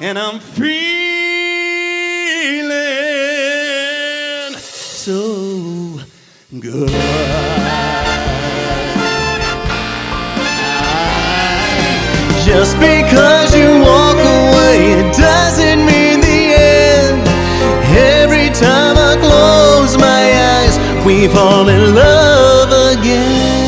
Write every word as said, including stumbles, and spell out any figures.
and I'm feeling so good. Just because you walk away, it doesn't mean the end. Every time I close my eyes, we fall in love again.